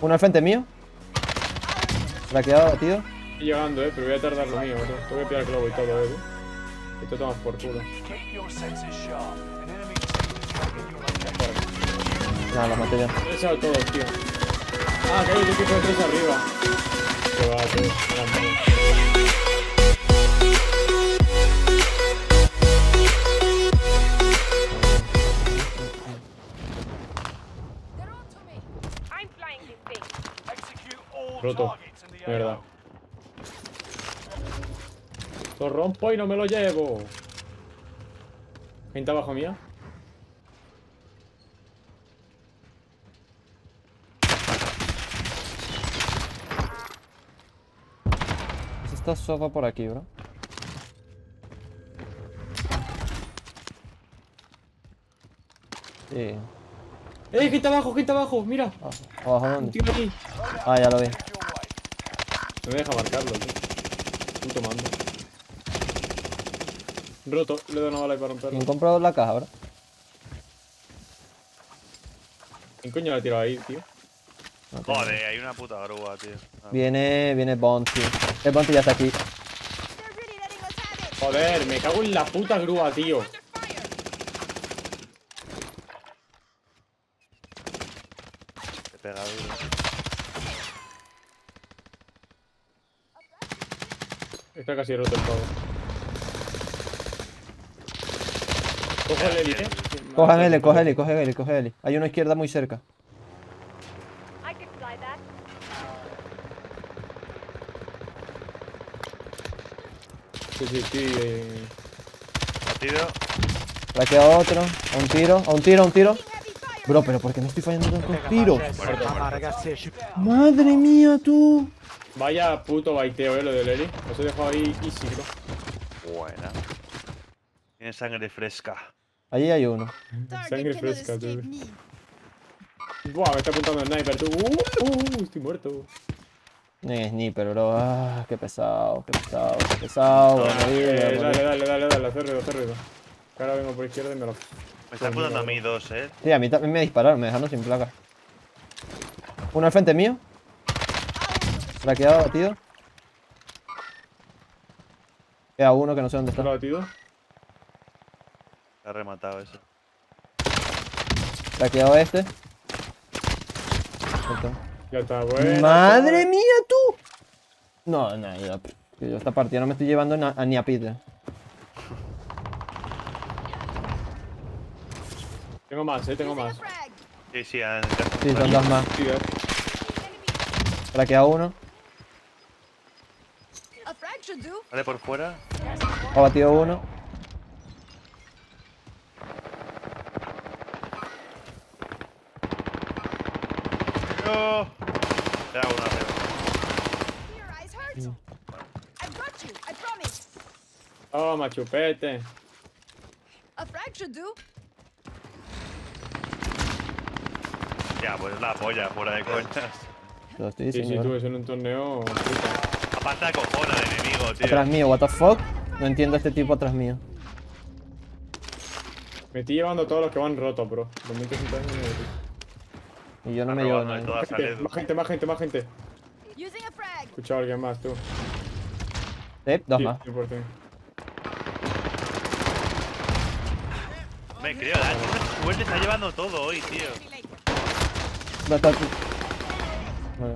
Uno al frente mío. Craqueado, tío. Estoy llegando, pero voy a tardar lo mío, bro. Tengo que pillar el globo y todo, Y te tomas por culo. Nada, los maté ya. He echado todos, tío. Ah, que hay un equipo de 3 arriba. Que va, tío. Roto, de verdad. Lo rompo y no me lo llevo. Gente abajo mía. Está sopa por aquí, bro. Sí. Gente abajo! Mira. ¿Abajo Un dónde? tío aquí. Ah, ya lo vi. No me deja marcarlo, tío. Puto mando. Roto, le doy una bala ahí para romperlo. ¿Quién compró la caja, bro? ¿Quién coño la he tirado ahí, tío? No tengo. Joder, hay una puta grúa, tío. Viene Bounty. El Bounty ya está aquí. Joder, me cago en la puta grúa, tío. Te pega duro. Está casi roto el pavo. Coge el heli, Coge L. Hay uno a izquierda muy cerca. Sí. Partido. Craqueado otro. A un tiro. Bro, pero ¿por qué no estoy fallando tantos tiros? Madre mía, tú. Vaya puto baiteo, lo del heli. Os he dejado ahí easy, bro. Buena. Tiene sangre fresca. Allí hay uno. Sangre fresca, tío. Buah, me está apuntando el sniper, tú. Estoy muerto. No es sniper, bro. Ah, qué pesado. Voy a morir. Dale, hacer ruido. Que ahora vengo por izquierda y me lo... Me está apuntando a mí dos, Sí, a mí también me dispararon, me dejaron sin placa. Uno al frente mío. Craqueado, batido. Queda uno que no sé dónde ¿Está está. batido? Está rematado eso. Craqueado este. Ya está, bueno. ¡Madre mía, tú! No, ya. Que yo esta partida no me estoy llevando ni a Peter. Tengo más, tengo más. Sí, Sí, son dos más. Sí, Craqueado uno. Vale, por fuera. Ha batido uno. ¡No! Te hago una arriba. Toma, chupete. Ya, pues la polla, fuera de coñas. Lo estoy Sí, diciendo. tú, es en un torneo. Puta. Aparte de cojones de enemigo, tío. Atrás mío, what the fuck. No entiendo a este tipo atrás mío. Me estoy llevando todos los que van rotos, bro. 2100 años Y yo no me Está llevo robando de nada. todas salidas. Más gente. Escuchado a alguien más, tú. Dos Sí, más. 100%. Me creo, la suerte está llevando todo hoy, tío. Bueno,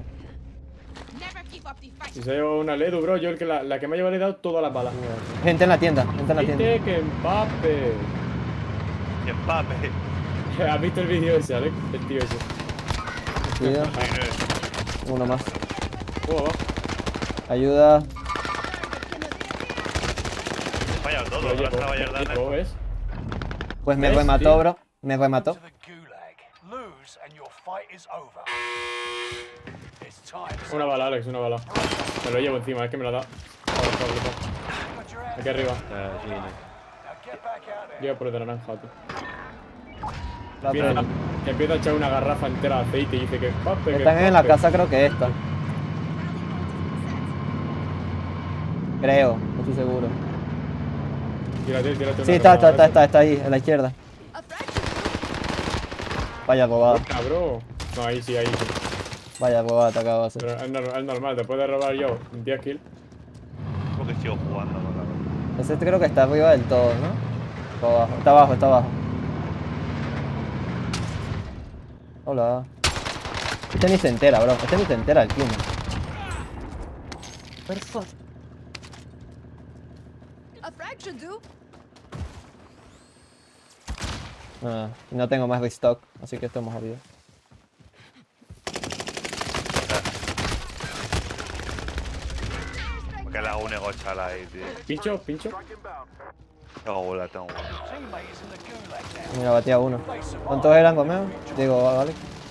Si se ha llevado una Ledu, bro. Yo la que me ha llevado le he dado todas las balas. gente en la tienda, Dice que Mbappé. Que Mbappé. ¿Has visto el vídeo ese, Alex? El tío ese. Cuidado. Uno más. Abajo. Ayuda. He fallado todo, Lo ahora llevo, estaba Jordana. lo ¿ves? Pues me ¿Ves, remató, tío? bro. Me remató. Una bala, Alex, una bala. Me lo llevo encima, es que me lo da. Aquí arriba. Lleva por el de naranja, tío. Empieza a echar una garrafa entera de aceite y dice que Mbappé, que Están en la Mbappé. casa, creo que esta. Creo, no estoy seguro. Tírate Sí, una granada. está ahí, en la izquierda. Vaya robada. Cabrón. No, ahí sí. Vaya huevada te acabo de hacer. Pero es normal, te puedo robar yo 10 kills. Porque sigo jugando con la verdad. Ese creo que está arriba del todo, ¿no? O abajo. Está abajo, está abajo. Hola. Este ni se entera, bro. Este ni se entera el clima. Perfecto. A frag should do. No tengo más restock, así que esto hemos jodido. Porque la única chala ahí, tío. Pincho, pincho. Tengo bola, tengo bola. Mira, batía uno. ¿Cuántos eran, Gomeo? Digo, vale.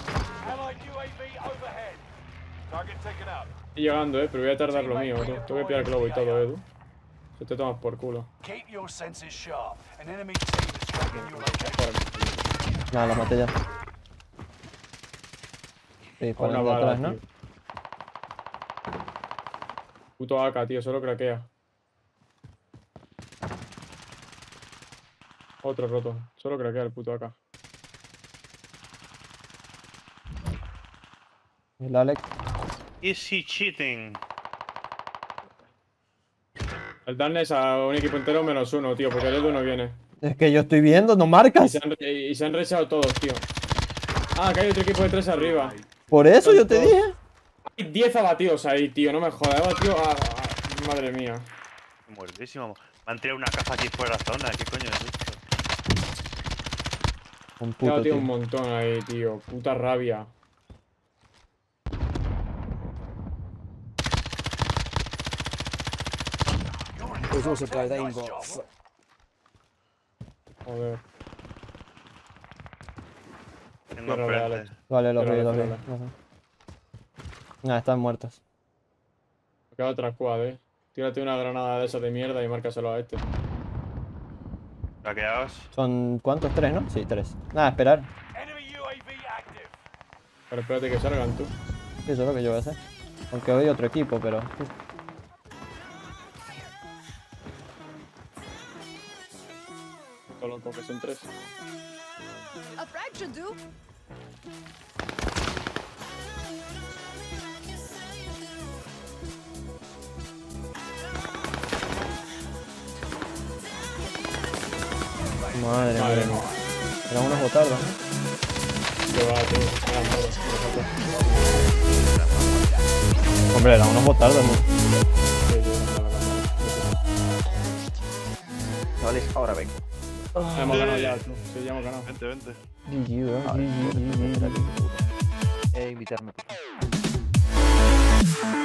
Estoy llegando, pero voy a tardar lo mío, tú. Tengo que pillar el globo y todo, Edu. Se te tomas por culo. Nada, los maté ya. Sí, por Una dentro bala, atrás, ¿no? tío. Puto AK, tío, solo craquea. Otro roto. Solo craquea el puto AK. El Alex. Is he cheating? El Darkness a un equipo entero -1, tío, porque el Edu no viene. Es que yo estoy viendo, no Y marcas. se han rechazado todos, tío. Ah, que hay otro equipo de 3 arriba. Por eso yo te dije. Hay 10 abatidos ahí, tío, no me jodas. He abatido a... Madre mía. Muertísimo. Me han tirado una caja aquí fuera de la zona. ¿Qué coño es esto? Un He puto, abatido tío. un montón ahí, tío. Puta rabia. Joder. Tengo Qué rabia, frente. Alex. Vale, los vi, Pero, los vi. pero, Ajá. Nada, están muertos. Me queda otra squad, Tírate una granada de esa de mierda y márcaselo a este. Hackeados. ¿Son cuántos? ¿3, no? Sí, 3. Nada, esperar. Pero espérate que salgan tú. Sí, eso es lo que yo voy a hacer. Aunque hoy otro equipo, pero... Todo loco, que son 3. A frag should do. Madre Madre mía. mía. Eran unos botardos, ¿no? Que va, tío. Eran todos. Hombre, eran unos botardos, ¿no? Sí, Chavales, ahora vengo. hemos ganado ya, tú. Sí, ya hemos ganado. Vente, vente. GG, bro. Vale, GG. invitarme. Por favor. Invitarme, por favor.